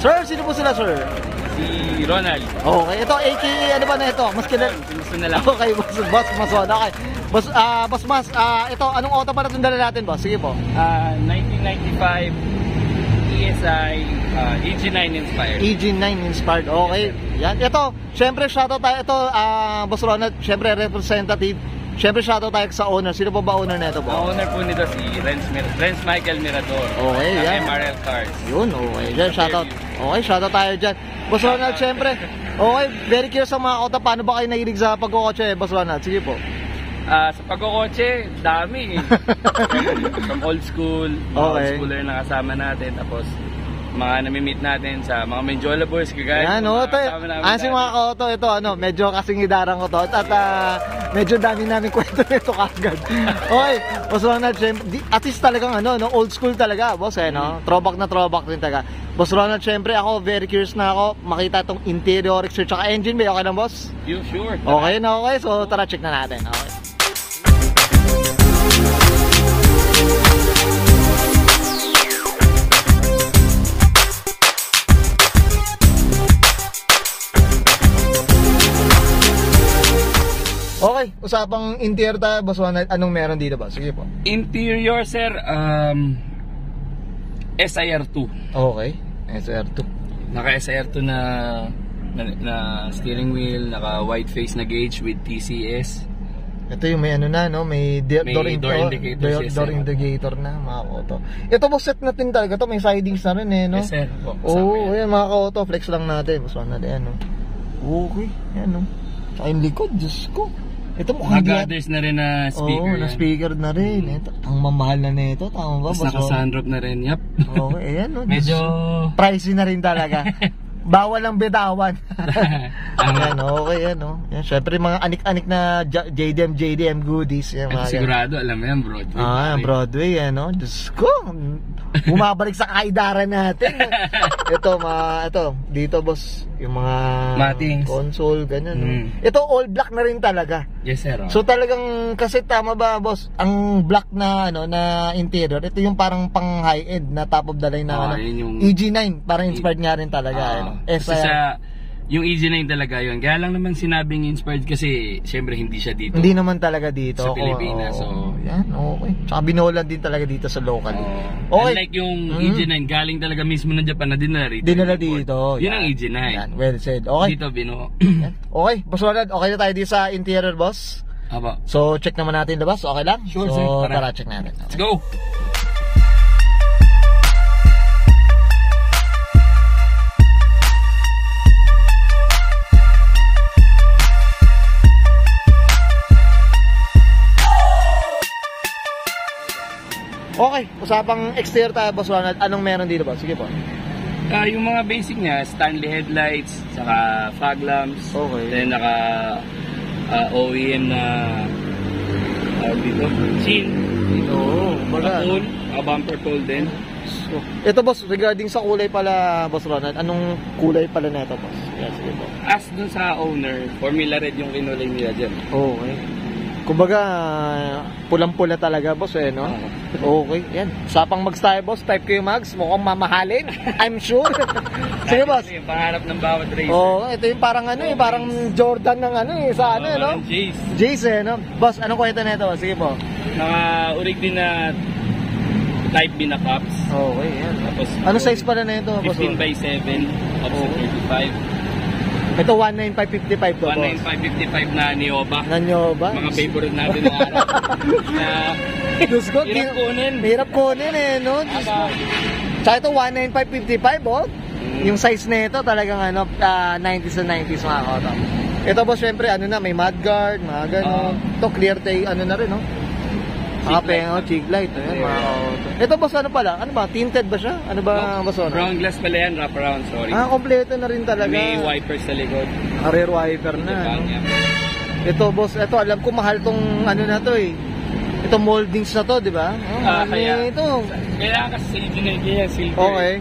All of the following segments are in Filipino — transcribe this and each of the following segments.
Sir, sino po sila, sir? Si Ronald. Okay, ito, AKA, ano ba na ito? Mas kilala. Gusto na lang. Okay, boss Mason. Okay. Boss Mas, ito, anong auto para itong dala natin, boss? Sige po. 1995 ESI EG9 inspired. EG9 inspired, okay. Yan, ito, syempre shoutout tayo. Ito, Boss Ronald, syempre representative. Syempre shoutout tayo sa owner. Sino po ba owner na ito, po? Ang owner po nito si Renz Michael Mirador. Okay, yan. MRL Cars. Yun, okay. Diyan, shoutout. Okay, shoutout tayo dyan. Boss Ronald, syempre, okay, very curious sa mga auto. Paano ba kayo nahilig sa pagkukotse, Boss Ronald? Sige po. Sa pagkukotse, dami. From old school, mga old schooler na kasama natin. Tapos, mga nami-meet natin sa mga Menjola Boys, kagaya. Yan, o, si mga auto, ito, medyo kasing hidarang ko to. At medyo dami namin kwento nito kagad. Okay, Boss Ronald, at least talagang old school talaga, boss, no? Throwback na throwback din talaga. Boss Ronald, syempre ako, very curious na ako makita itong interior, exterior, tsaka engine bay. Okay lang, boss? You sure? Okay na, okay. So, tara, check na natin. Okay. Okay, usapang interior tayo, Boss Ronald. Anong meron dito ba? Sige po. Interior, sir, SIR2. Okay, SIR2. Naka SIR2 na steering wheel, naka white face na gauge with TCS. Ito yung may may door indicator na, mga auto. Ito po set natin talaga to, may sidings na rin no? Yes, sir. Ayan mga auto, flex lang natin. Boss Ronald, ayan Okay, ayan Saka yung likod, Diyos ko. Ito mukhang nag-others na rin na speaker. Na speaker na rin. Ito, ang mamahal na nito, tama ba? Tapos naka-sunroof na rin, yep. Okay, ayan medyo pricey na rin talaga. Bawal ang bitawan. Ayan, okay, yan, syempre mga anik-anik na JDM goodies. Yan, sigurado, alam mo yan, Broadway. Broadway, Diyos ko. Bumabalik sa kaidaran natin. Ito, dito, boss, yung mga matings, console, ganyan. Ito, all black na rin talaga. Yes, sir. So talagang, kasi tama ba, boss, ang black na, na interior, ito yung parang pang high-end na top of the line na, EG9, parang inspired nga rin talaga, Kasi yung EG9 talaga yun. Kaya lang naman sinabing inspired kasi syempre hindi siya dito. Hindi naman talaga dito. Sa Pilipinas. So, yan, okay. Tsaka binolan din talaga dito sa local. Okay. Unlike yung EG9, galing talaga mismo ng Japan na dinala dito. Yun ang EG9. Yan, well said. Okay. Dito binuo. Okay, Boss Ronald, okay na tayo dito sa interior, boss? Aba. So, check naman natin labas. Okay lang? Sure, so, sir. Tara, check natin. Let's go! Okay, usapang exterior tayo, Boss Ronald. Anong meron dito ba? Sige po. Yung mga basic niya, Stanley headlights, saka fog lamps. Okay. Then naka OEM na dito, chin. Dito, pole, bumper pole din. So, ito, boss, regarding sa kulay pala, Boss Ronald, anong kulay pala nito, boss? Yes, sige po. As dun sa owner, formula red yung kinulay nila dyan. Okay. Kumbaga, pulang-pula talaga, boss, no? Okay, yan. Usapang mags tayo, boss. Type ko yung mags. Mukhang mamahalin. I'm sure. Sige, boss. Ito yung pangarap ng bawat racer. Ito yung parang parang Jordan ng sa no? Jace, no? Boss, anong kwento nito? Sige po. Naka-urig din na type B na cups. Okay, yan. Tapos, ano size pala na ito, boss? 15x7, offset 35. Ito 19555 to, boss. 19555 na Nioba. Na Nioba? Mga favorite natin ng araw. Na Diyos ko, hirap kunin. Hirap kunin, no? Tsaka ito 19555, Yung size na ito talagang 90s and 90s mga auto. Ito, boss, syempre may mudguard, mga gano'n. Ito clear na rin, no? Cheek light. Ayan, mga auto. Ito, boss, ano pala? Ano ba? Tinted ba siya? Ano ba, boss? Brown glass pala yan, wrap around, sorry. Kompleto na rin talaga. May wipers sa likod. Rear wiper na. Ito, boss, alam ko mahal tong na to eh. Ito moldings na to, di ba? Kaya ito. Kailangan kasi sa engineer silver. Okay,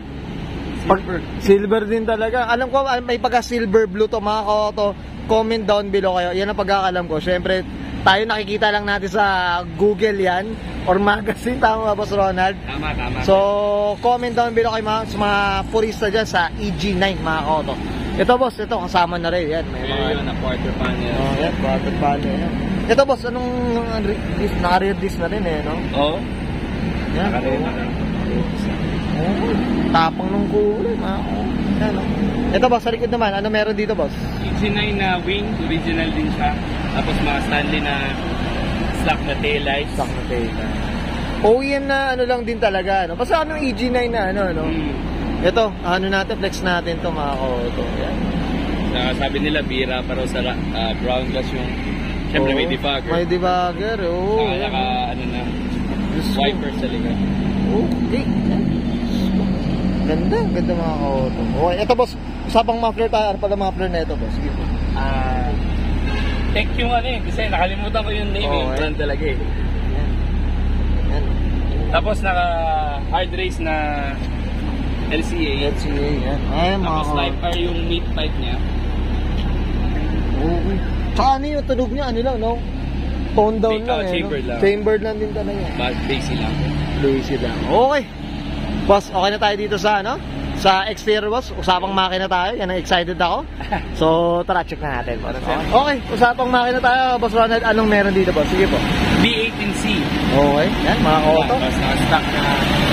silver din talaga. Alam ko may pagka silver blue to, mga auto. Comment down below kayo. Yan ang pagkakalam ko. Syempre, tayo nakikita lang natin sa Google yan or magazine, tama ba, Boss Ronald? Tama. So, comment down below kayo sa mga purista dyan sa EG9 mga koto. Ito boss, ito kasama na rin yan. May mga yun na quarter panel. Oh, yan, quarter panel yan. Ito boss, anong naka-rear disc na rin no? Oo. Yan. Tapang nung kulay, yan, no? Ito boss, sa likod naman, ano meron dito boss? EG9 na wing, original din siya. Tapos mga Stanley na slack na taillights. Slack na taillights. OEM na ano lang din talaga, no? Basta ano EG9 na no? Ito, ano natin, flex natin to mga koto. Yan. Sabi nila, bira pero sa brown glass yung, syempre may debugger. May debugger, ano na, wipers sa likod. Okay. Ganda mga koto. Okay, ito boss, usapang muffler tayo. Ano pala muffler na ito boss? Sige po. Tech yung kasi nakalimutan ko yung name, yung brand talaga eh. Yan. Tapos naka hard race na LCA, yan. Ay, tapos live R yung mid pipe niya. Okay. Tsaka ano yung tunog niya, ano lang, no? Tone down lang chambered lang. Chambered lang din talaga. Basic lang. Basic lang. Okay. Boss, okay na tayo dito sa sa exterior boss, usapang makina tayo, yan ang excited ako. So, tara, check na natin. Okay, usapang makina tayo, Boss Ronald, anong meron dito boss? Sige po. B18C. Okay, yan, mga auto. Tapos naka-stock na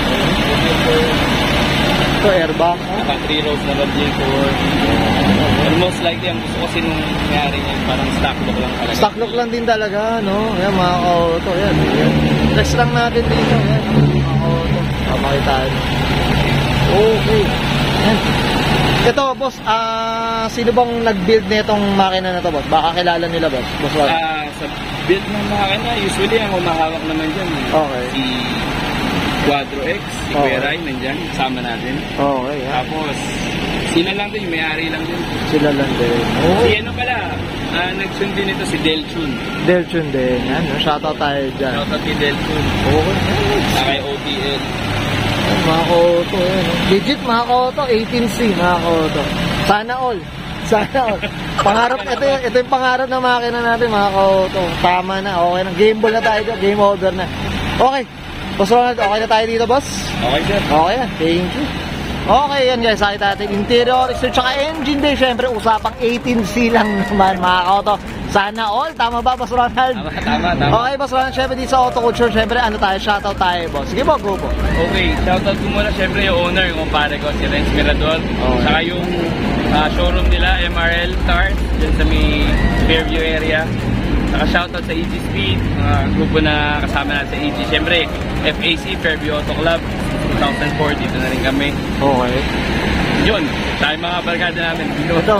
ito, airbag. Naka 3 rows na radiator. Almost likely, ang gusto kasi nung nangyari niya, parang stock look lang talaga. Stock look lang din talaga, no? Yan, mga auto, yan. Flex lang natin dito, yan. Mga auto. Makitaan. Okay. Yan. Ito, boss, sino bang nag-build nitong makina na to, boss? Baka kilala nila, boss? Boss Juan? Sa build ng makina, usually ang umahawak naman dyan. Okay. Si Quadro X, si Kuya Rai, nandyan, kasama natin. Okay, yan. Tapos, sila lang din, may-ari lang din. Sila lang din. Oh. Si ano pala, nag-tune din ito si Delchun. Delchun din, yan. Shoutout tayo dyan. Shoutout si Delchun. Okay. Kay OTL. Mga koto, yan. Legit mga koto, 18C mga koto. Sana all. Pangarap, ito yung pangarap na makina natin mga koto. Tama na, okay na. Game ball na tayo, game over na. Okay. Boss Ronald, okay na tayo dito, boss? Okay, sir. Okay, thank you. Okay, yan guys, nakita natin interior, exterior, tsaka engine bay. Siyempre, usapang 18C lang naman mga koto. Sana all, tama ba, Boss Ronald? Tama. Okay, Boss Ronald, syempre dito sa Auto Culture, syempre ano tayo, shoutout tayo, boss. Sige po, go po. Okay, shoutout ko muna syempre yung owner, yung kumpare ko, si Renz Mirador. Okay. Saka yung showroom nila, MRL Cars, dyan sa may Fairview area. Saka shoutout sa EG Speed, mga grupo na kasama natin sa EG. Syempre, FAC, Fairview Auto Club, 2004, dito na rin kami. Okay. Yun, tayo mga barkada namin. Ito.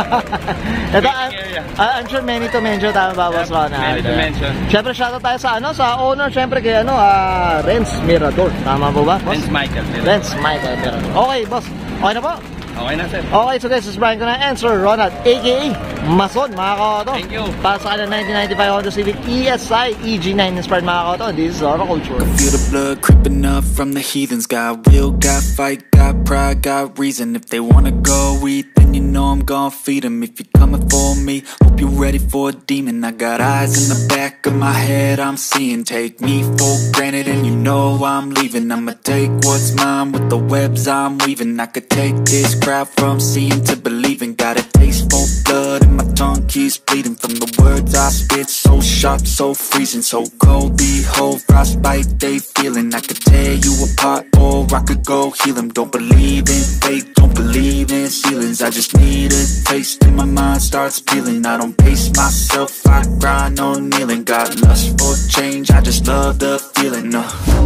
I'm sure many to mention, tama ba, Boss Ronald? Many to mention. Siyempre, shoutout tayo sa owner, siyempre kay Renz Mirador. Tama po ba, boss? Renz Michael Mirador. Okay, boss. Okay na po? Okay na, sir. Okay, so guys, this is Brian ko na answer Ronald, a.k.a. Mason, mga koto. Thank you. Para sa kanila 1995 Honda Civic ESI EG9 inspired, mga koto. This is Auto Culture. I feel the blood creeping up from the heathens. Got will, got fight, got pride, got reason. If they wanna go eat, then you know I'm gon' feed them. If you're coming for me, hope you're ready for a demon. I got eyes in the back of my head, I'm seeing. Take me for granted and you know I'm leaving. I'ma take what's mine with the webs I'm weaving. I could take this crowd from seeing to believing. Got a taste for blood and my tongue keeps bleeding from the words I spit. So sharp, so freezing, so cold. Behold, frostbite they feeling. I could tear you apart or I could go heal them. Don't believe in fate, don't believe in ceilings. I just need a taste and my mind starts peeling. I don't pace myself, I grind on kneeling. Got lust for change, I just love the feeling.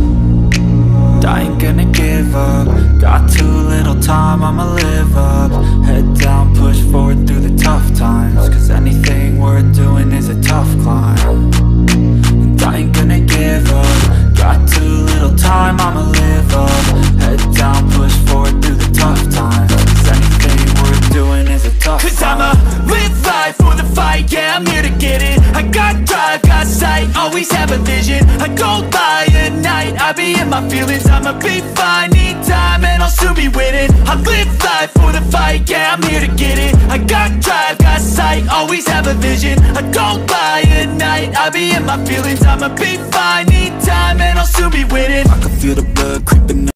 I ain't gonna give up. Got too little time, I'ma live up. Head down, push forward through the tough times. Cause anything worth doing is a tough climb. And I ain't gonna give up. Got too little time, I'ma live up. Head down, push forward through the tough times. Cause anything worth doing is a tough climb. Cause I'ma live life for the fight, yeah, I'm here to get it. I got drive, got sight, always have a vision. I go by at night, I be in my feelings. I'ma be fine, need time and I'll soon be winning. I live life for the fight, yeah, I'm here to get it. I got drive, got sight, always have a vision. I go by at night, I I be in my feelings, I'ma be fine. Need time and I'll soon be winning. I can feel the blood creeping up.